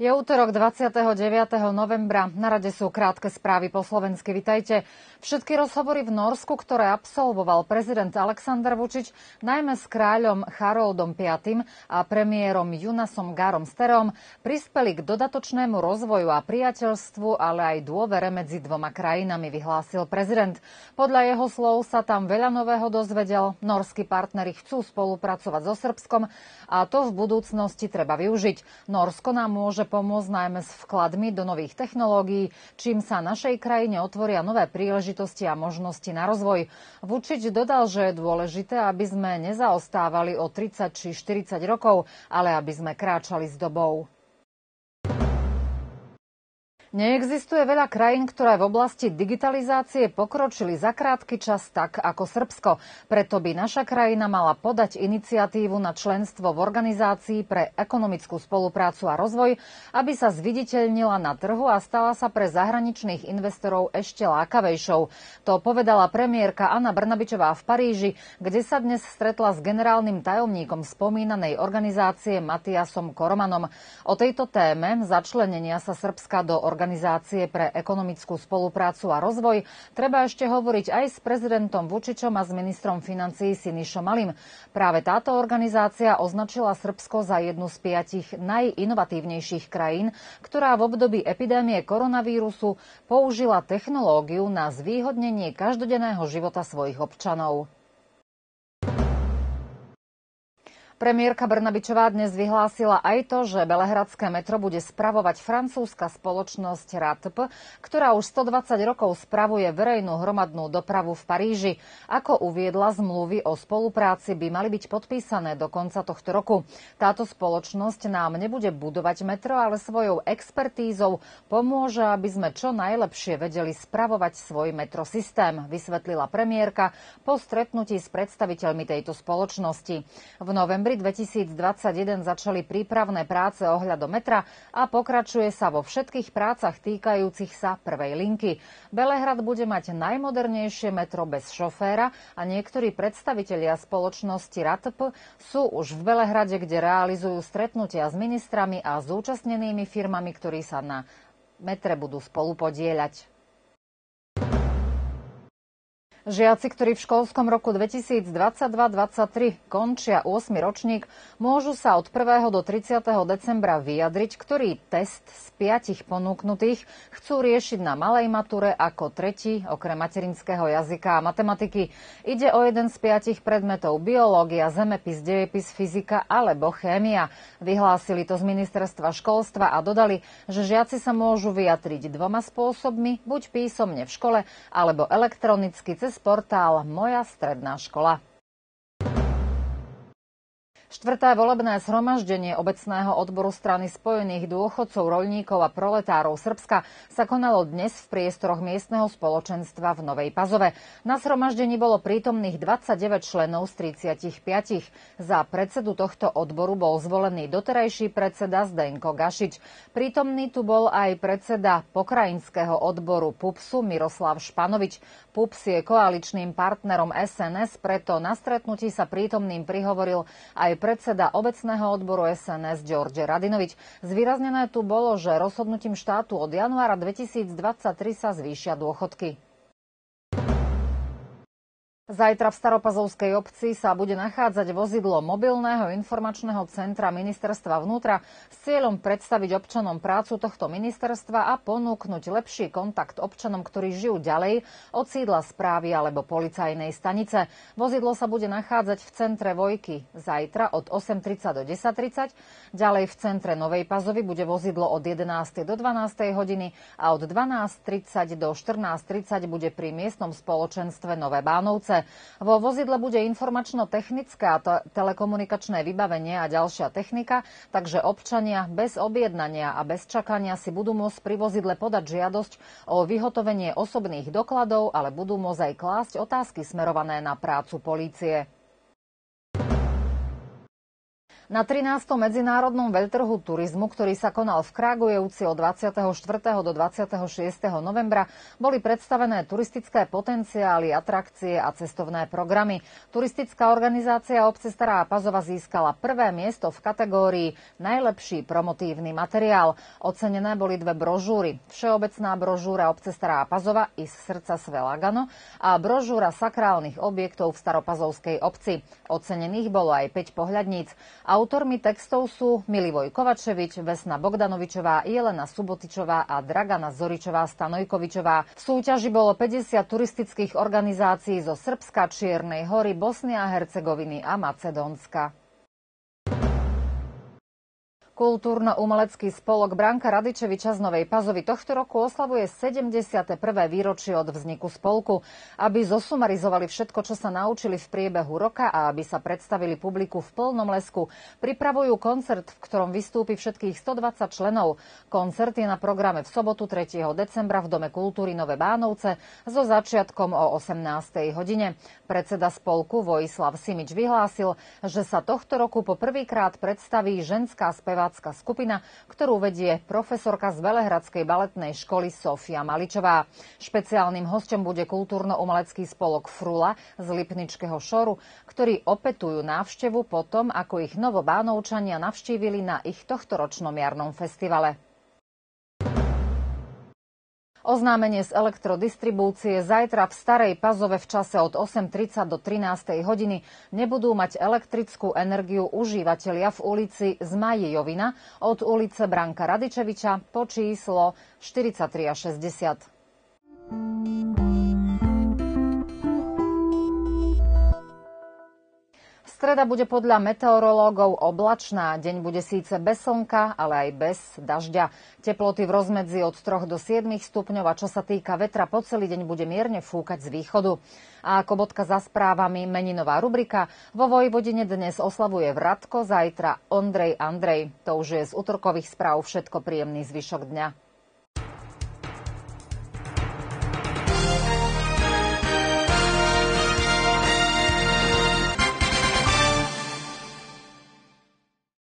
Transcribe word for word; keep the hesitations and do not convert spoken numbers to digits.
Je útorok dvadsiateho deviateho novembra. Na rade sú krátke správy po slovensky. Vitajte. Všetky rozhovory v Norsku, ktoré absolvoval prezident Alexander Vučić, najmä s kráľom Haroldom piatym a premiérom Jonasom Garom Sterom, prispeli k dodatočnému rozvoju a priateľstvu, ale aj dôvere medzi dvoma krajinami, vyhlásil prezident. Podľa jeho slov sa tam veľa nového dozvedel. Norskí partneri chcú spolupracovať so Srbskom a to v budúcnosti treba využiť. Norsko nám môže pomôcť najmä s vkladmi do nových technológií, čím sa našej krajine otvoria nové príležitosti a možnosti na rozvoj. Vučić dodal, že je dôležité, aby sme nezaostávali o tridsať či štyridsať rokov, ale aby sme kráčali s dobou. Neexistuje veľa krajín, ktoré v oblasti digitalizácie pokročili za krátky čas tak ako Srbsko. Preto by naša krajina mala podať iniciatívu na členstvo v Organizácii pre ekonomickú spoluprácu a rozvoj, aby sa zviditeľnila na trhu a stala sa pre zahraničných investorov ešte lákavejšou. To povedala premiérka Anna Brnabičová v Paríži, kde sa dnes stretla s generálnym tajomníkom spomínanej organizácie Matiasom Koromanom. O tejto téme začlenenia sa Srbska do organizácie Organizácie pre ekonomickú spoluprácu a rozvoj treba ešte hovoriť aj s prezidentom Vučićom a s ministrom financií Sinišom Malim. Práve táto organizácia označila Srbsko za jednu z piatich najinovatívnejších krajín, ktorá v období epidémie koronavírusu použila technológiu na zvýhodnenie každodenného života svojich občanov. Premiérka Brnabičová dnes vyhlásila aj to, že belehradské metro bude spravovať francúzska spoločnosť er á té pé, ktorá už stodvadsať rokov spravuje verejnú hromadnú dopravu v Paríži. Ako uviedla, zmluvy o spolupráci by mali byť podpísané do konca tohto roku. Táto spoločnosť nám nebude budovať metro, ale svojou expertízou pomôže, aby sme čo najlepšie vedeli spravovať svoj metrosystém, vysvetlila premiérka po stretnutí s predstaviteľmi tejto spoločnosti. V novembri dvetisícdvadsaťjeden začali prípravné práce ohľadom metra a pokračuje sa vo všetkých prácach týkajúcich sa prvej linky. Belehrad bude mať najmodernejšie metro bez šoféra a niektorí predstavitelia spoločnosti er á té pé sú už v Belehrade, kde realizujú stretnutia s ministrami a zúčastnenými firmami, ktorí sa na metre budú spolupodieľať. Žiaci, ktorí v školskom roku dvetisícdvadsaťdva dvadsaťtri končia ôsmy ročník, môžu sa od prvého do tridsiateho decembra vyjadriť, ktorý test z piatich ponúknutých chcú riešiť na malej mature ako tretí, okrem materinského jazyka a matematiky. Ide o jeden z piatich predmetov: biológia, zemepis, dejepis, fyzika alebo chémia. Vyhlásili to z ministerstva školstva a dodali, že žiaci sa môžu vyjadriť dvoma spôsobmi, buď písomne v škole alebo elektronicky cez portál Moja stredná škola. Štvrté volebné zhromaždenie obecného odboru strany spojených dôchodcov, roľníkov a proletárov Srbska sa konalo dnes v priestoroch miestneho spoločenstva v Novej Pazove. Na zhromaždení bolo prítomných dvadsaťdeväť členov z tridsiatich. Za predsedu tohto odboru bol zvolený doterajší predseda Zdenko Gašič. Prítomný tu bol aj predseda pokrajinského odboru PUPSu Miroslav Španovič. PUPS je koaličným partnerom es en es, preto na stretnutí sa prítomným prihovoril aj predseda obecného odboru es en es Đorđe Radinović. Zvýraznené tu bolo, že rozhodnutím štátu od januára dvetisícdvadsaťtri sa zvýšia dôchodky. Zajtra v Staropazovskej obci sa bude nachádzať vozidlo mobilného informačného centra ministerstva vnútra s cieľom predstaviť občanom prácu tohto ministerstva a ponúknuť lepší kontakt občanom, ktorí žijú ďalej od sídla správy alebo policajnej stanice. Vozidlo sa bude nachádzať v centre Vojky zajtra od osem tridsať do desať tridsať. Ďalej v centre Novej Pazovy bude vozidlo od jedenástej do dvanástej hodiny a od dvanásť tridsať do štrnásť tridsať bude pri miestnom spoločenstve Nové Bánovce. Vo vozidle bude informačno-technické a to telekomunikačné vybavenie a ďalšia technika, takže občania bez objednania a bez čakania si budú môcť pri vozidle podať žiadosť o vyhotovenie osobných dokladov, ale budú môcť aj klásť otázky smerované na prácu polície. Na trinástom medzinárodnom veľtrhu turizmu, ktorý sa konal v Kragujevci od dvadsiateho štvrtého do dvadsiateho šiesteho novembra, boli predstavené turistické potenciály, atrakcie a cestovné programy. Turistická organizácia obce Stará Pazova získala prvé miesto v kategórii Najlepší promotívny materiál. Ocenené boli dve brožúry. Všeobecná brožúra obce Stará Pazova i z srdca Svelagano a brožúra sakrálnych objektov v Staropazovskej obci. Ocenených bolo aj päť pohľadníc. Autormi textov sú Milivoj Kovačevič, Vesna Bogdanovičová, Jelena Subotičová a Dragana Zoričová Stanojkovičová. V súťaži bolo päťdesiat turistických organizácií zo Srbska, Čiernej Hory, Bosny a Hercegoviny a Macedónska. Kultúrno-umelecký spolok Branka Radičeviča z Novej Pazovy tohto roku oslavuje sedemdesiate prvé výročie od vzniku spolku. Aby zosumarizovali všetko, čo sa naučili v priebehu roka a aby sa predstavili publiku v plnom lesku, pripravujú koncert, v ktorom vystúpi všetkých stodvadsať členov. Koncert je na programe v sobotu tretieho decembra v Dome kultúry Nové Bánovce so začiatkom o osemnástej hodine. Predseda spolku Vojislav Simič vyhlásil, že sa tohto roku po prvýkrát predstaví ženská spevácka skupina, ktorú vedie profesorka z Velehradskej baletnej školy Sofia Maličová. Špeciálnym hosťom bude kultúrno-umelecký spolok Frula z Lipničského Šoru, ktorí opätujú návštevu po tom, ako ich Novobánovčania navštívili na ich tohtoročnom jarnom festivale. Oznámenie z elektrodistribúcie: zajtra v Starej Pazove v čase od osem tridsať do trinástej hodiny nebudú mať elektrickú energiu užívatelia v ulici Zmaji Jovina od ulice Branka Radičeviča po číslo štyridsaťtri a šesťdesiat. Streda bude podľa meteorológov oblačná. Deň bude síce bez slnka, ale aj bez dažďa. Teploty v rozmedzi od troch do siedmich stupňov a čo sa týka vetra, po celý deň bude mierne fúkať z východu. A ako bodka za správami meninová rubrika. Vo Vojvodine dnes oslavuje Vratko, zajtra Ondrej Andrej. To už je z útorkových správ všetko, príjemný zvyšok dňa.